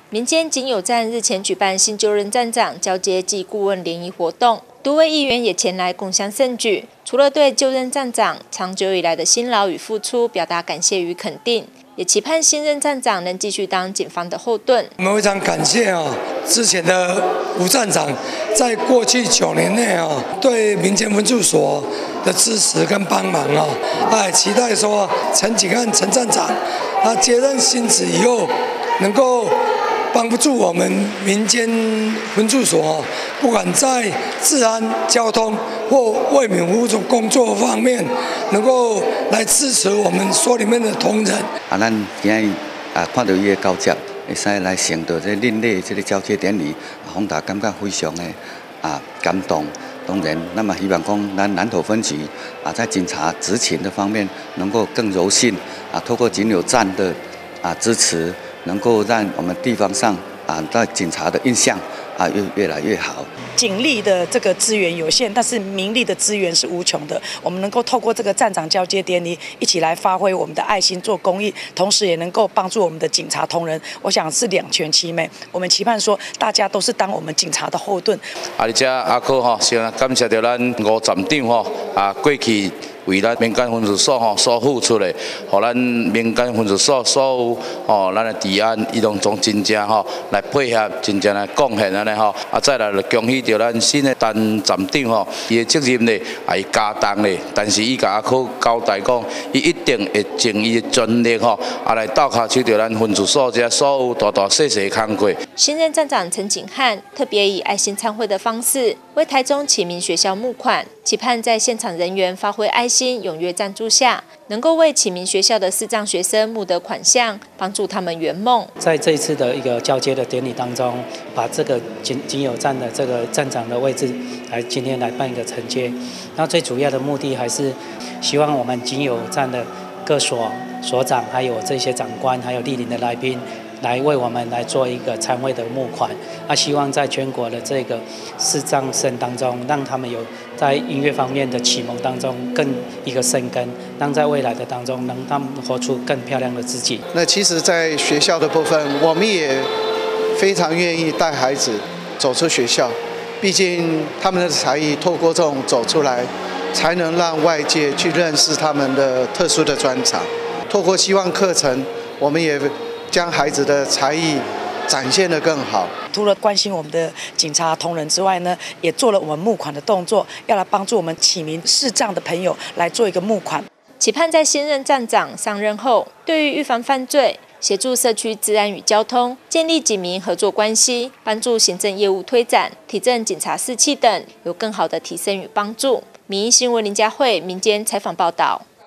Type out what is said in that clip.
民间警友站日前举办新就任站长交接暨顾问联谊活动，多位议员也前来共襄盛举。除了对就任站长长久以来的辛劳与付出表达感谢与肯定，也期盼新任站长能继续当警方的后盾。 我们非常感谢之前的吴站长在过去9年内对民间分驻所的支持跟帮忙也期待说陈景汉陈站长他接任新职以后，能够帮助我们民间分驻所不管在治安、交通或为民服务工作方面，能够来支持我们所里面的同仁。 咱今日看到伊的交接，会使来承到这另类这个交接典礼，宏达感觉非常的感动。当然，那么希望讲咱南投分局在警察执勤的方面能够更柔性透过警友站的支持，能够让我们地方上在警察的印象越来越好。 警力的这个资源有限，但是民力的资源是无穷的。我们能够透过这个站长交接典礼，一起来发挥我们的爱心做公益，同时也能够帮助我们的警察同仁。我想是两全其美。我们期盼说，大家都是当我们警察的后盾。 而且先感谢到咱吴站长过去为咱民间分驻所所付出的，互咱民间分驻所所有咱的治安，伊拢总真正来配合，真正来贡献安尼再来就恭喜到咱新的陈站长伊的责任呢伊加重咧，但是伊甲交代讲，伊一定会尽伊的全力来斗下手到咱分驻所这所有大大小小的工作。 新任站长陈景汉特别以爱心餐会的方式为台中启明学校募款，期盼在现场人员发挥爱心踊跃赞助下，能够为启明学校的视障学生募得款项，帮助他们圆梦。 在这一次的一个交接的典礼当中，把这个警友站的这个站长的位置今天来办一个承接。那最主要的目的还是希望我们警友站的各所长，还有这些长官，还有莅临的来宾，来为我们来做一个餐会的募款。希望在全国的这个视障生当中，让他们有在音乐方面的启蒙当中更一个生根，让在未来的当中，能他们活出更漂亮的自己。 那其实，在学校的部分，我们也非常愿意带孩子走出学校，毕竟他们的才艺透过这种走出来，才能让外界去认识他们的特殊的专长。透过希望课程，我们也将孩子的才艺展现得更好。 除了关心我们的警察同仁之外呢，也做了我们募款的动作，要来帮助我们启明视障的朋友来做一个募款。 期盼在新任站长上任后，对于预防犯罪、协助社区治安与交通、建立警民合作关系、帮助行政业务推展、提振警察士气等，有更好的提升与帮助。民意新闻林佳慧民间采访报道。